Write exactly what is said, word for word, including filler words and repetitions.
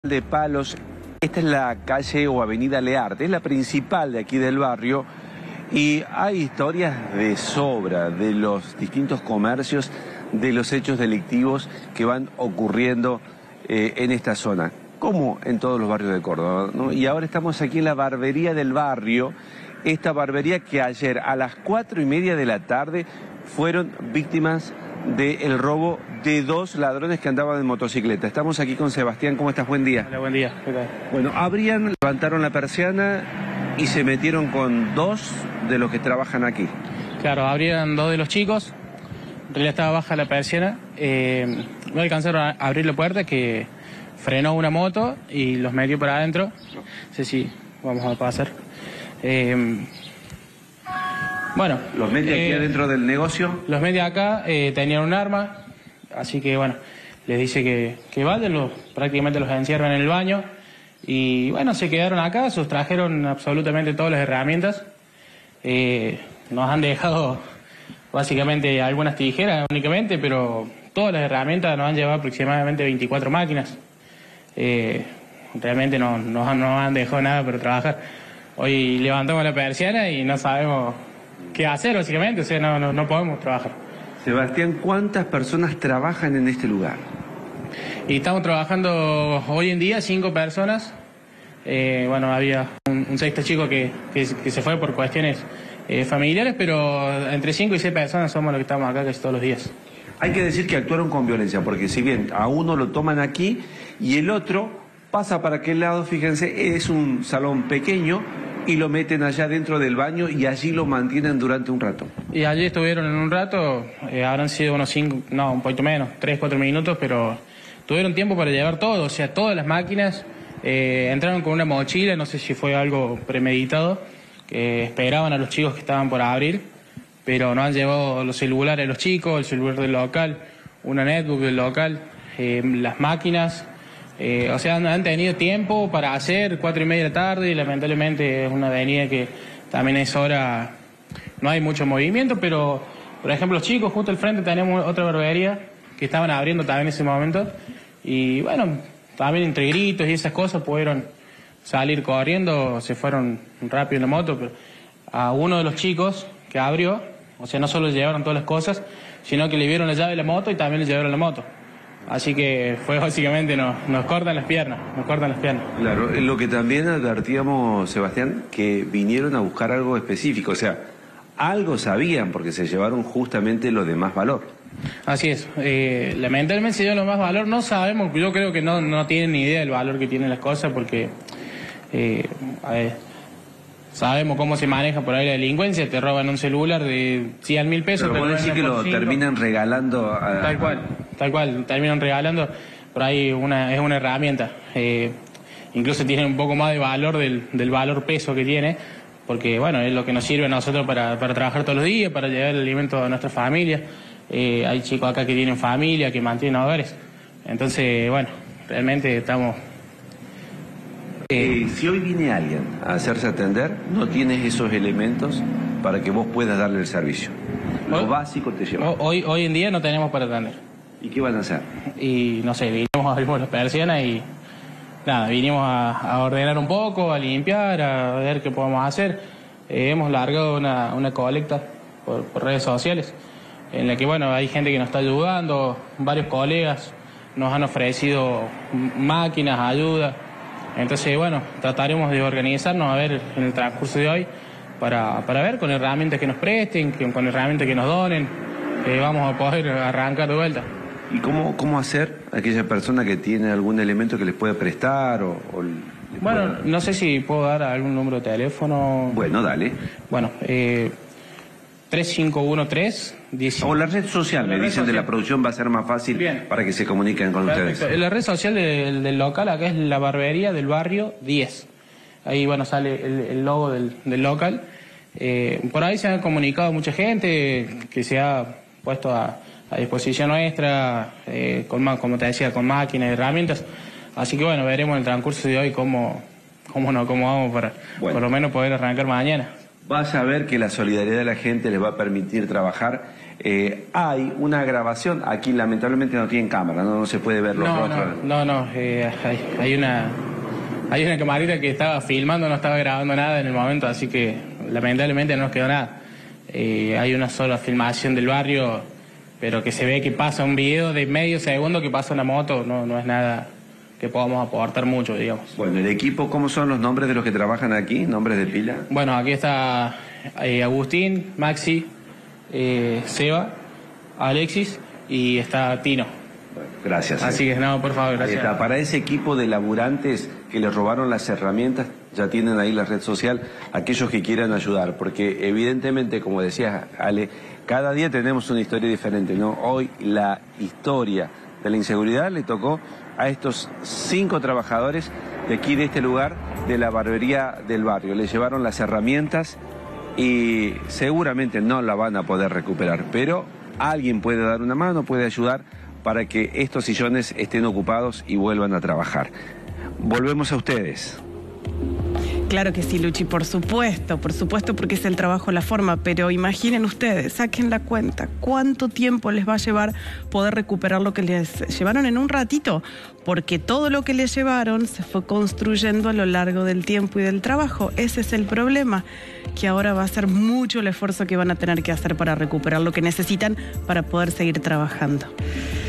de Palos. Esta es la calle o avenida Learte, es la principal de aquí del barrio y hay historias de sobra de los distintos comercios, de los hechos delictivos que van ocurriendo eh, en esta zona, como en todos los barrios de Córdoba, ¿no? Y ahora estamos aquí en la barbería del barrio, esta barbería que ayer a las cuatro y media de la tarde fueron víctimas del robo de dos ladrones que andaban en motocicleta. Estamos aquí con Sebastián. ¿Cómo estás? Buen día. Hola, buen día. ¿Qué tal? Bueno, abrían, levantaron la persiana y se metieron con dos de los que trabajan aquí. Claro, abrieron dos de los chicos. En realidad estaba baja la persiana. Eh, no alcanzaron a abrir la puerta, que frenó una moto y los metió para adentro. No sé si vamos a pasar. Eh, Bueno, los mete aquí eh, adentro del negocio. Los mete acá, eh, tenían un arma, así que bueno, les dice que, que vayan, los, prácticamente los encierran en el baño. Y bueno, se quedaron acá, sustrajeron absolutamente todas las herramientas. Eh, nos han dejado básicamente algunas tijeras únicamente, pero todas las herramientas nos han llevado aproximadamente veinticuatro máquinas. Eh, realmente no nos no, no han dejado nada para trabajar. Hoy levantamos la persiana y no sabemos qué hacer, básicamente, o sea, no, no, no podemos trabajar. Sebastián, ¿cuántas personas trabajan en este lugar? Y estamos trabajando hoy en día cinco personas. Eh, bueno, había un, un sexto chico que, que, que se fue por cuestiones eh, familiares, pero entre cinco y seis personas somos los que estamos acá casi todos los días. Hay que decir que actuaron con violencia, porque si bien a uno lo toman aquí y el otro pasa para aquel lado, fíjense, es un salón pequeño, y lo meten allá dentro del baño y allí lo mantienen durante un rato. Y allí estuvieron en un rato, eh, habrán sido unos cinco, no, un poquito menos, tres, cuatro minutos, pero tuvieron tiempo para llevar todo, o sea, todas las máquinas. Eh, entraron con una mochila, no sé si fue algo premeditado, que esperaban a los chicos que estaban por abrir, pero no han llevado los celulares de los chicos, el celular del local, una netbook del local, eh, las máquinas. Eh, o sea, han, han tenido tiempo para hacer cuatro y media de la tarde y lamentablemente es una avenida que también es hora, no hay mucho movimiento, pero por ejemplo los chicos, justo al frente tenemos otra barbería que estaban abriendo también en ese momento y bueno, también entre gritos y esas cosas pudieron salir corriendo, se fueron rápido en la moto, pero a uno de los chicos que abrió, o sea, no solo le llevaron todas las cosas, sino que le dieron la llave de la moto y también le llevaron la moto. Así que fue básicamente, nos, nos cortan las piernas, nos cortan las piernas. Claro, lo que también advertíamos, Sebastián, que vinieron a buscar algo específico, o sea, algo sabían porque se llevaron justamente lo de más valor. Así es, eh, lamentablemente se llevan lo más valor, no sabemos, yo creo que no, no tienen ni idea del valor que tienen las cosas porque eh, a ver, sabemos cómo se maneja por ahí la delincuencia, te roban un celular de cien mil pesos. Pero puedo decir que lo cinco. Terminan regalando a... Tal cual, tal cual, terminan regalando por ahí una, es una herramienta. Eh, incluso tiene un poco más de valor del, del valor peso que tiene, porque bueno, es lo que nos sirve a nosotros para, para trabajar todos los días, para llevar el alimento a nuestra familia. Eh, hay chicos acá que tienen familia, que mantienen hogares. Entonces, bueno, realmente estamos... Eh, si hoy viene alguien a hacerse atender, no tienes esos elementos para que vos puedas darle el servicio. Lo hoy, básico te lleva. Hoy, hoy en día no tenemos para atender. ¿Y qué van a hacer? Y no sé, vinimos a abrir las persianas y nada, vinimos a, a ordenar un poco, a limpiar, a ver qué podemos hacer. Eh, hemos largado una, una colecta por, por redes sociales, en la que bueno, hay gente que nos está ayudando, varios colegas nos han ofrecido máquinas, ayuda. Entonces, bueno, trataremos de organizarnos a ver en el transcurso de hoy para, para ver con herramientas que nos presten, que, con herramientas que nos donen, eh, vamos a poder arrancar de vuelta. ¿Y cómo, cómo hacer a aquella persona que tiene algún elemento que les pueda prestar? O, o bueno, pueda... no sé si puedo dar algún número de teléfono. Bueno, dale. Bueno, eh, tres cinco uno tres... O la red social, me dicen de la producción, va a ser más fácil. Bien. Para que se comuniquen con Perfecto. ustedes. La red social del, del local acá es la barbería del barrio diez. Ahí, bueno, sale el, el logo del, del local. Eh, por ahí se ha comunicado mucha gente que se ha puesto a, a disposición nuestra, eh, con, como te decía, con máquinas y herramientas. Así que, bueno, veremos en el transcurso de hoy cómo, cómo, no, cómo vamos para bueno. por lo menos poder arrancar mañana. vas a ver que la solidaridad de la gente les va a permitir trabajar. Eh, hay una grabación, aquí lamentablemente no tienen cámara, no, no se puede ver los no, rostros. No, no, no eh, hay, hay una hay una camarita que estaba filmando, no estaba grabando nada en el momento, así que lamentablemente no nos quedó nada. Eh, hay una sola filmación del barrio, pero que se ve que pasa un video de medio segundo que pasa una moto, no, no es nada que podamos aportar mucho, digamos. Bueno, el equipo, ¿cómo son los nombres de los que trabajan aquí? ¿Nombres de pila? Bueno, aquí está eh, Agustín, Maxi, eh, Seba, Alexis y está Tino. Bueno, gracias. Así eh. que no, por favor, gracias. Ahí está. Para ese equipo de laburantes que les robaron las herramientas, ya tienen ahí la red social, aquellos que quieran ayudar, porque evidentemente, como decía Ale, cada día tenemos una historia diferente, ¿no? Hoy la historia de la inseguridad le tocó a estos cinco trabajadores de aquí, de este lugar, de la barbería del barrio. Les llevaron las herramientas y seguramente no la van a poder recuperar, pero alguien puede dar una mano, puede ayudar para que estos sillones estén ocupados y vuelvan a trabajar. Volvemos a ustedes. Claro que sí, Luchi, por supuesto, por supuesto, porque es el trabajo la forma, pero imaginen ustedes, saquen la cuenta, cuánto tiempo les va a llevar poder recuperar lo que les llevaron en un ratito, porque todo lo que les llevaron se fue construyendo a lo largo del tiempo y del trabajo. Ese es el problema, que ahora va a ser mucho el esfuerzo que van a tener que hacer para recuperar lo que necesitan para poder seguir trabajando.